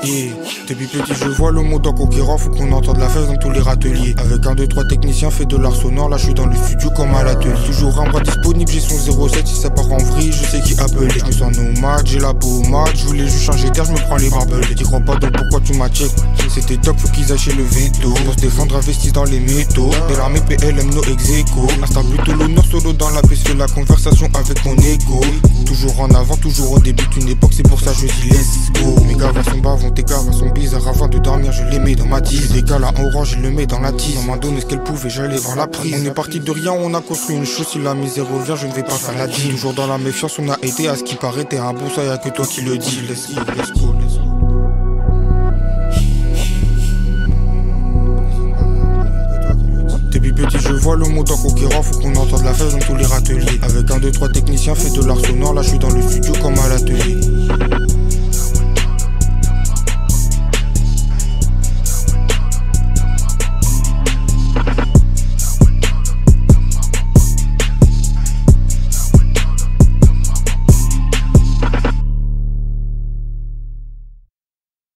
Yeah. Depuis petit je vois le mot en conquérant, faut qu'on entende la fève dans tous les râteliers. Avec un, deux, trois techniciens fait de l'art sonore, là je suis dans le studio comme à l'atelier. Toujours un bras disponible, j'ai son 07, si ça part en vrille, je sais qui appeler. Je me sens nomade, j'ai la pommade, je voulais juste changer d'air, je me prends les barbelés. T'y crois pas donc pourquoi tu m'as check? C'était top, faut qu'ils achètent le veto. Pour se défendre, investissent dans les métaux. De l'armée PLM, no ex-écho. Installe plutôt l'honneur, solo dans la piste, fais la conversation avec mon ego. Toujours en avant, toujours au début d'une époque, c'est pour ça je dis let's go. Mes gars sont bavants, tes gars sont bizarres. Avant de dormir, je les mets dans ma tise. Des gars là en orange, je le mets dans la tise. On m'a donné ce qu'elle pouvait, j'allais voir la prise. On est parti de rien, on a construit une chose. Si la misère revient, je ne vais pas faire la dîme. Toujours dans la méfiance, on a été à ce qui paraît. T'es un bon, ça y'a que toi qui le dis. Let's go, let's go, let's go. Depuis petit je vois le mot en conquérant, faut qu'on entende la fève dans tous les râteliers. Avec un, deux, trois techniciens fait de l'art sonore, là je suis dans le studio comme à l'atelier.